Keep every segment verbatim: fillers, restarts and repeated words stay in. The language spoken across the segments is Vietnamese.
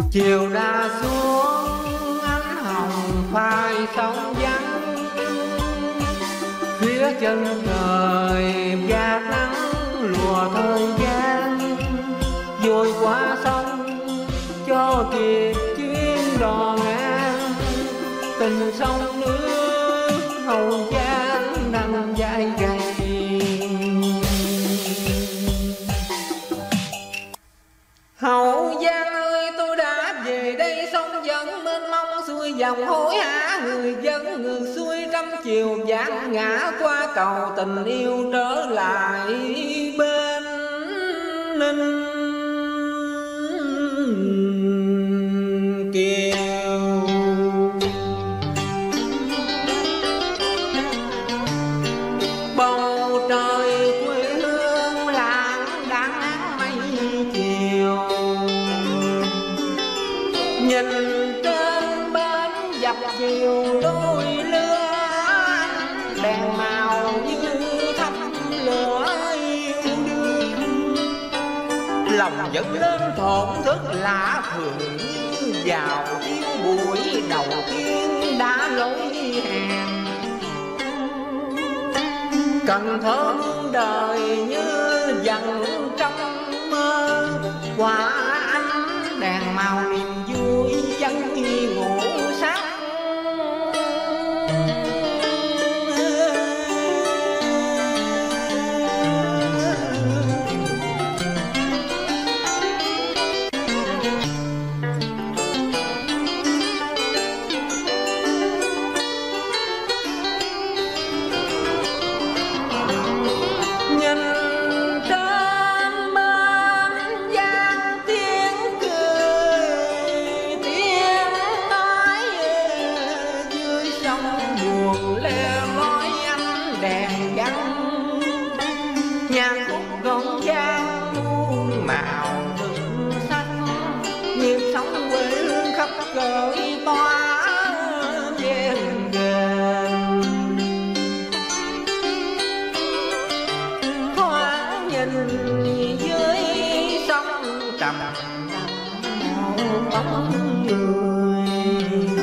Chiều đã xuống ánh hồng phai sóng vắng, phía chân trời vạt nắng lùa thời gian. Vội qua sông cho kịp chuyến đò ngang, tình sông nước Hậu Giang đang dãi gầy. Hậu Giang ơi, tôi đã về đây, sông vẫn mênh mông xuôi dòng hối hả. Người dân ngược xuôi trăm chiều vạn ngã qua cầu tình yêu trở lại bên Ninh Kiều. Bầu trời quê hương làng đang nắng mây chiều, nhìn trên bến dập chiều đôi lứa đèn màu như thắp lửa yêu đương. Lòng vẫn lên thổn thức lạ thường như vào yêu buổi đầu tiên đã lối hẹn. Cần Thơ muôn đời như dần trong mơ, qua ánh đèn màu niềm vui vẫn ngủ sắc. Nhạc khúc rộn ràng muôn màu hương sắc, nhịp sống quê hương khắp cõi tỏa ven đền. Thoáng nhìn dưới sông trầm bóng người,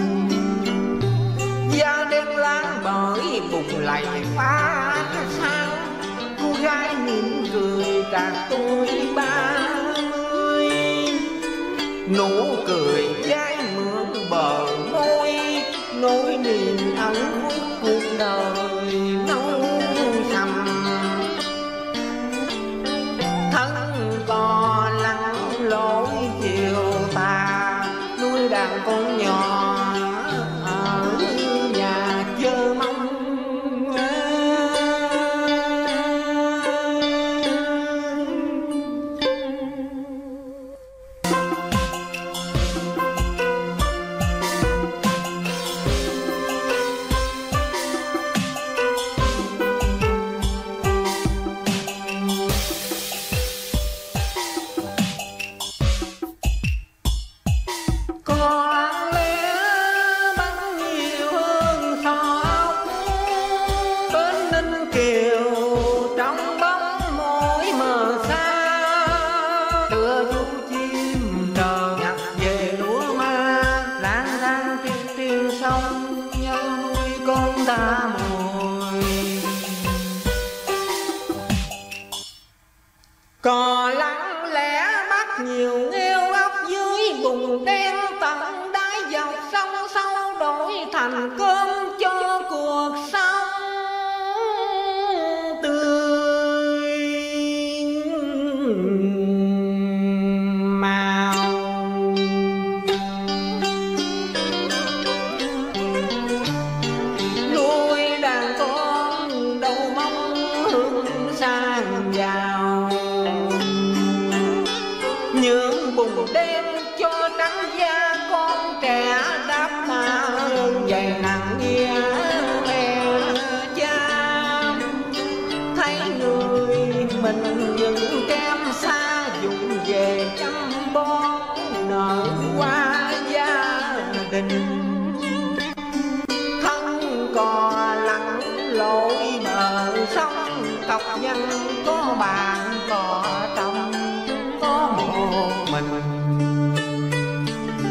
da đen lang bởi bùng lầy phá sáng. Cô gái mỉm cười càng tôi ba mươi, nụ cười dai mượn bờ môi, nỗi niềm ẩn khuất cuộc đời nâu sầm. Thân cò lặng lối chiều tà, nuôi đàn con nhỏ ở nhà chờ mong. Cò lặng lẽ bắt nhiều nghêu ốc dưới bùn đen tận đáy dòng sông sâu, đổi thành cơm cho cuộc sống tươi màu. Nuôi đàn con đâu mong hướng sang giàu, những bùn đen cho trắng da con trẻ đáp mà dày nặng nghĩa mẹ cha. Thấy người mình những kem xa dùng về chăm bón nở qua gia đình. Thân cò lặn lội bờ sông, cọc nhân có bạn cò trong có một mình.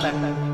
tình.